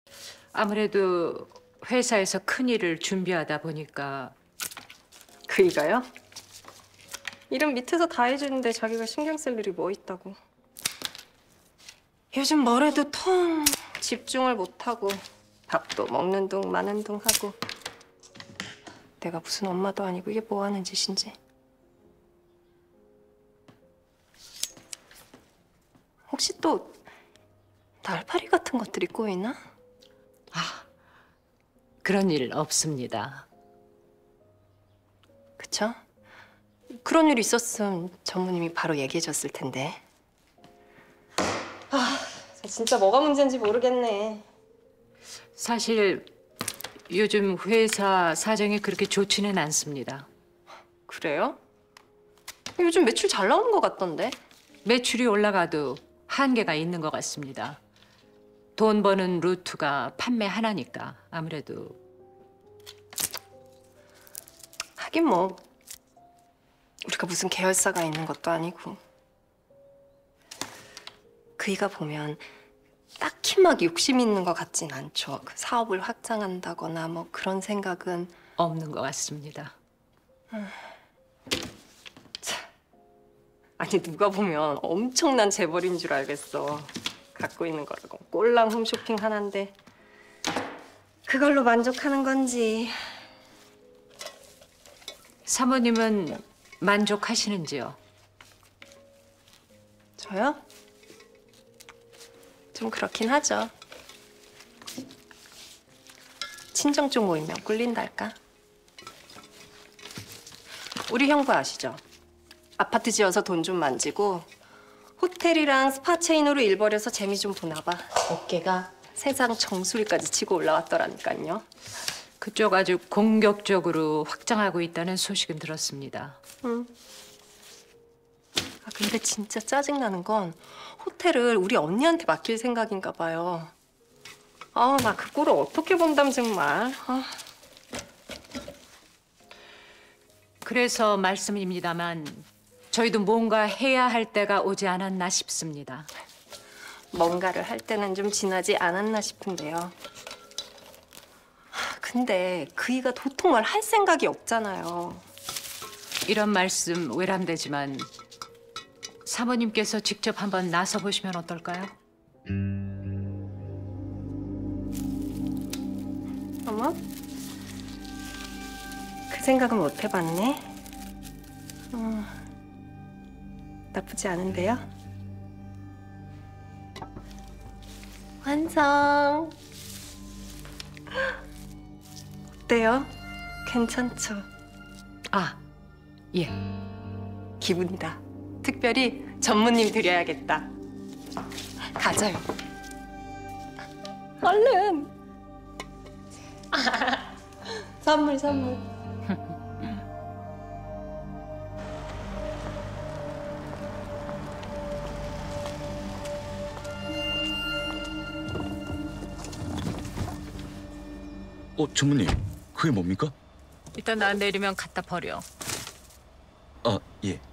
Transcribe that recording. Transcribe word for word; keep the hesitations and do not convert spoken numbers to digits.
아무래도 회사에서 큰일을 준비하다 보니까. 그이가요? 일은 밑에서 다 해주는데 자기가 신경 쓸 일이 뭐 있다고. 요즘 뭐래도 통 집중을 못하고 밥도 먹는 둥 마는 둥 하고. 내가 무슨 엄마도 아니고 이게 뭐 하는 짓인지. 혹시 또 날파리 같은 것들이 꼬이나? 아, 그런 일 없습니다. 그쵸? 그런 일 있었음 전무님이 바로 얘기해줬을 텐데. 아, 진짜 뭐가 문제인지 모르겠네. 사실 요즘 회사 사정이 그렇게 좋지는 않습니다. 그래요? 요즘 매출 잘 나오는 것 같던데. 매출이 올라가도 한계가 있는 것 같습니다. 돈 버는 루트가 판매 하나니까 아무래도. 하긴 뭐 우리가 무슨 계열사가 있는 것도 아니고. 그이가 보면 딱히 막 욕심 있는 것 같진 않죠. 그 사업을 확장한다거나 뭐 그런 생각은 없는 것 같습니다. 참. 아니 누가 보면 엄청난 재벌인 줄 알겠어. 갖고 있는 거라고 꼴랑 홈쇼핑 하나인데 그걸로 만족하는 건지. 사모님은 만족하시는지요? 저요? 좀 그렇긴 하죠. 친정 쪽 모이면 꿀린달까? 우리 형부 아시죠? 아파트 지어서 돈 좀 만지고 호텔이랑 스파 체인으로 일 벌여서 재미 좀 보나 봐. 어깨가 세상 정수리까지 치고 올라왔더라니까요. 그쪽 아주 공격적으로 확장하고 있다는 소식은 들었습니다. 응. 아, 근데 진짜 짜증나는 건 호텔을 우리 언니한테 맡길 생각인가 봐요. 아, 나 그 꼴을 어떻게 본담 정말. 아. 그래서 말씀입니다만 저희도 뭔가 해야 할 때가 오지 않았나 싶습니다. 뭔가를 할 때는 좀 지나지 않았나 싶은데요. 아, 근데 그이가 도통 말 할 생각이 없잖아요. 이런 말씀 외람되지만 사모님께서 직접 한번 나서 보시면 어떨까요? 어머? 그 생각은 못 해봤네. 어, 나쁘지 않은데요? 완성. 어때요? 괜찮죠? 아, 예. 기분이다. 특별히 전무님 드려야겠다. 가져요. 얼른. 선물, 선물. 어, 전무님, 그게 뭡니까? 일단 나 내리면 갖다 버려. 아, 예.